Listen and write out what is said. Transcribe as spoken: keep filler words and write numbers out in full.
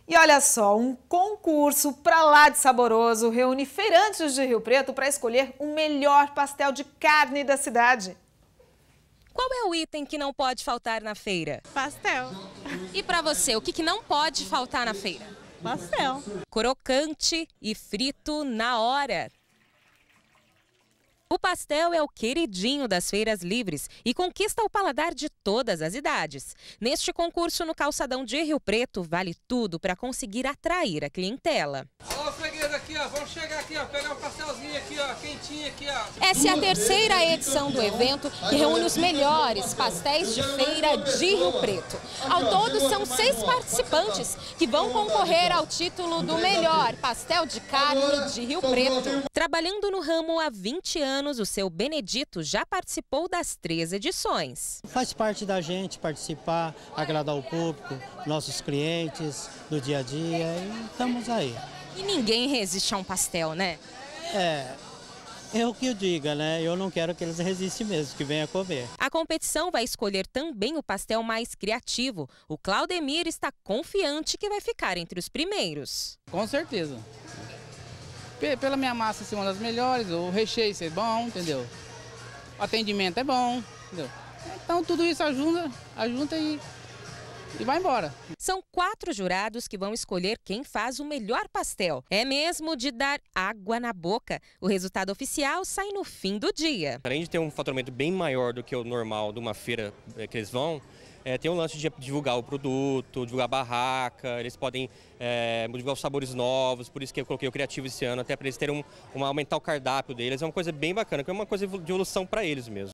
E olha só, um concurso pra lá de saboroso reúne feirantes de Rio Preto para escolher o melhor pastel de carne da cidade. Qual é o item que não pode faltar na feira? Pastel. E para você, o que que não pode faltar na feira? Pastel. Crocante e frito na hora. O pastel é o queridinho das feiras livres e conquista o paladar de todas as idades. Neste concurso no calçadão de Rio Preto, vale tudo para conseguir atrair a clientela. Ó, freguês aqui, ó, vamos chegar aqui, ó, pegar um pastelzinho aqui, ó, quentinho aqui, ó. Essa é a terceira edição do evento que reúne os melhores pastéis de feira de Rio Preto. Ao todo, são seis participantes que vão concorrer ao título do melhor pastel de carne de Rio Preto. Trabalhando no ramo há vinte anos, o seu Benedito já participou das três edições. Faz parte da gente participar, agradar o público, nossos clientes, do dia a dia, e estamos aí. E ninguém resiste a um pastel, né? É, é o que eu diga, né? Eu não quero que eles resistam mesmo, que venham comer. A competição vai escolher também o pastel mais criativo. O Claudemir está confiante que vai ficar entre os primeiros. Com certeza. Pela minha massa ser uma das melhores, o recheio ser bom, entendeu? O atendimento é bom, entendeu? Então tudo isso ajuda, ajuda e, e vai embora. São quatro jurados que vão escolher quem faz o melhor pastel. É mesmo de dar água na boca. O resultado oficial sai no fim do dia. Além de ter um faturamento bem maior do que o normal de uma feira que eles vão, É, tem um lance de divulgar o produto, divulgar a barraca, eles podem é, divulgar os sabores novos, por isso que eu coloquei o criativo esse ano, até para eles terem um, um aumentar o cardápio deles. É uma coisa bem bacana, que é uma coisa de evolução para eles mesmo.